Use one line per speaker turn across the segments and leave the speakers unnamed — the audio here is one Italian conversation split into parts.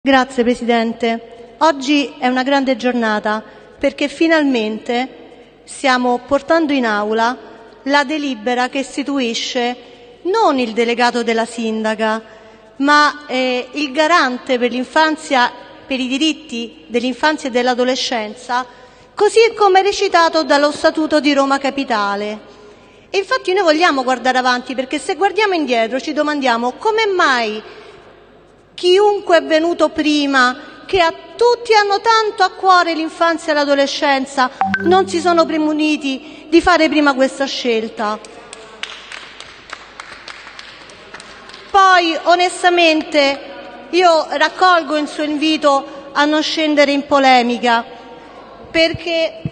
Grazie Presidente. Oggi è una grande giornata perché finalmente stiamo portando in aula la delibera che istituisce non il delegato della sindaca, ma il garante per l'infanzia, per i diritti dell'infanzia e dell'adolescenza, così come recitato dallo Statuto di Roma Capitale. E infatti noi vogliamo guardare avanti, perché se guardiamo indietro ci domandiamo come mai chiunque è venuto prima, che a tutti hanno tanto a cuore l'infanzia e l'adolescenza, non si sono premuniti di fare prima questa scelta. Poi, onestamente, io raccolgo il suo invito a non scendere in polemica, perché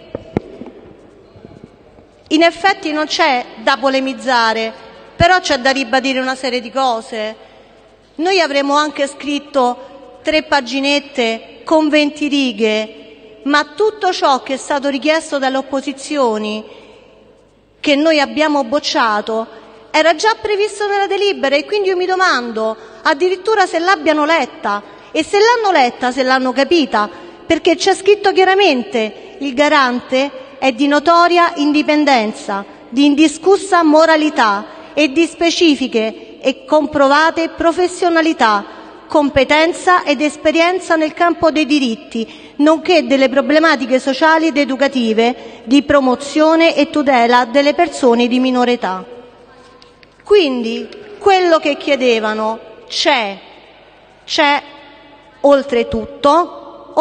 in effetti non c'è da polemizzare, però c'è da ribadire una serie di cose. Noi avremmo anche scritto 3 paginette con 20 righe, ma tutto ciò che è stato richiesto dalle opposizioni, che noi abbiamo bocciato, era già previsto nella delibera, e quindi io mi domando addirittura se l'abbiano letta, e se l'hanno letta, se l'hanno capita, perché c'è scritto chiaramente: il garante è di notoria indipendenza, di indiscussa moralità e di specifiche e comprovate professionalità, competenza ed esperienza nel campo dei diritti, nonché delle problematiche sociali ed educative di promozione e tutela delle persone di minore età. Quindi quello che chiedevano c'è. Oltretutto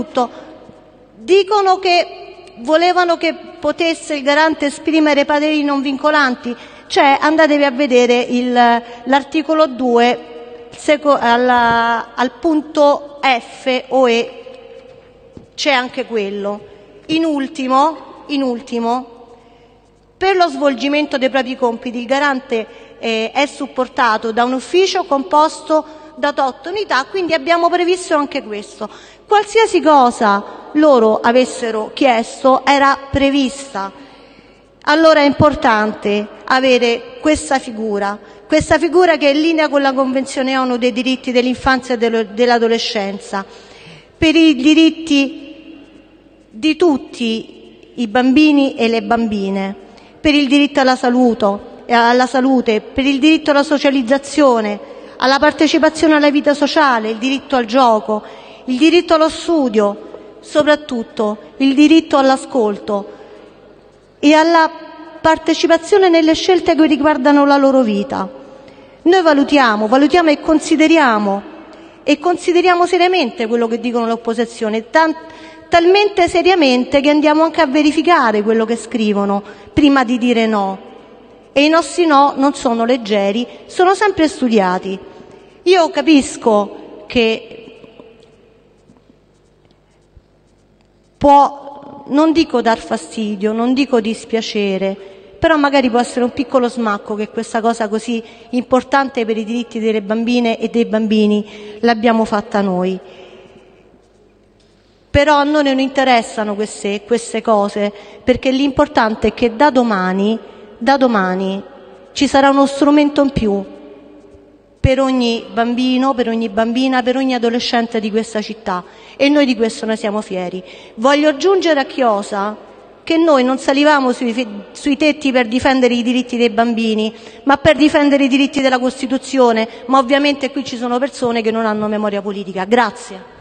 dicono che volevano che potesse il garante esprimere pareri non vincolanti. Andatevi a vedere l'articolo 2 al punto F o E, c'è anche quello. In ultimo, per lo svolgimento dei propri compiti il garante è supportato da un ufficio composto da 8 unità, quindi abbiamo previsto anche questo. Qualsiasi cosa loro avessero chiesto era prevista. Allora è importante avere questa figura che è in linea con la Convenzione ONU dei diritti dell'infanzia e dell'adolescenza, per i diritti di tutti i bambini e le bambine, per il diritto alla salute, per il diritto alla socializzazione, alla partecipazione alla vita sociale, il diritto al gioco, il diritto allo studio, soprattutto il diritto all'ascolto e alla partecipazione nelle scelte che riguardano la loro vita. Noi valutiamo e consideriamo seriamente quello che dicono le opposizioni, talmente seriamente che andiamo anche a verificare quello che scrivono prima di dire no. E i nostri no non sono leggeri, sono sempre studiati. Io capisco che può, non dico dar fastidio, non dico dispiacere, però magari può essere un piccolo smacco che questa cosa così importante per i diritti delle bambine e dei bambini l'abbiamo fatta noi. Però a noi non interessano queste cose, perché l'importante è che da domani ci sarà uno strumento in più per ogni bambino, per ogni bambina, per ogni adolescente di questa città, e noi di questo ne siamo fieri. Voglio aggiungere a chiosa che noi non salivamo sui tetti per difendere i diritti dei bambini, ma per difendere i diritti della Costituzione, ma ovviamente qui ci sono persone che non hanno memoria politica. Grazie.